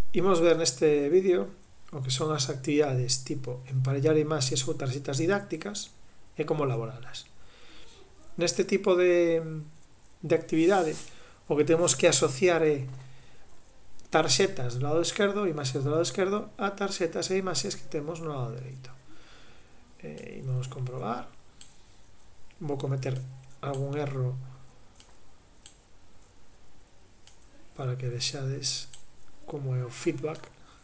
Imos ver neste vídeo o que son as actividades tipo emparellar imaxes ou tarxetas didácticas e como elaboralas. Neste tipo de actividade o que temos que asociar é tarxetas do lado esquerdo, imaxes do lado esquerdo, a tarxetas e imaxes que temos no lado dereito. Imos comprobar. Vou cometer algún erro para que vexades como é o feedback.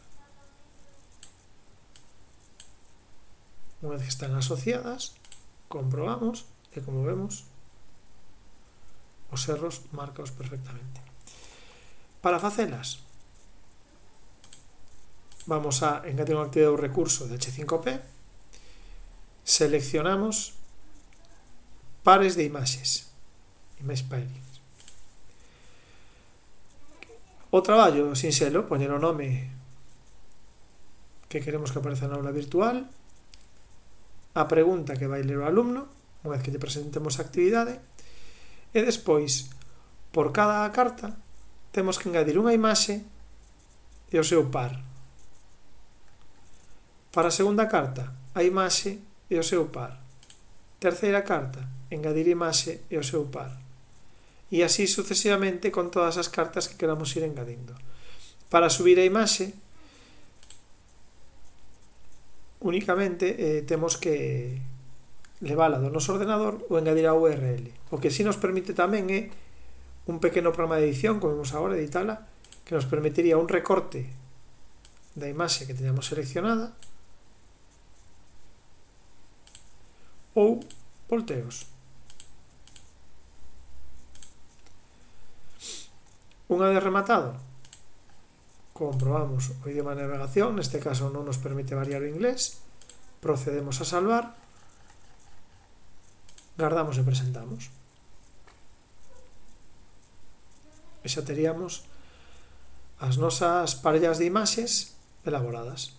Unha vez que están asociadas, comprobamos e como vemos os erros marcaos perfectamente. Para facelas vamos a engadir unha actividade do recurso de H5P, seleccionamos pares de imaxes, image pairings. O traballo sinxelo, poñer o nome que queremos que apareza na aula virtual, a pregunta que vai ler o alumno unha vez que lle presentemos a actividade, e despois por cada carta temos que engadir unha imaxe e o seu par. Para a segunda carta, a imaxe e o seu par. Terceira carta, engadir imaxe e o seu par. E así sucesivamente con todas as cartas que queramos ir engadindo. Para subir a imaxe, únicamente temos que levala do noso ordenador ou engadir a URL. O que si nos permite tamén é un pequeno programa de edición, como vemos agora, editala, que nos permitiría un recorte da imaxe que teñamos seleccionada ou volteos. Unha vez rematado, comprobamos o idioma de navegación, neste caso non nos permite variar o inglés, procedemos a salvar, guardamos e presentamos. E xa teríamos as nosas parellas de imaxes elaboradas.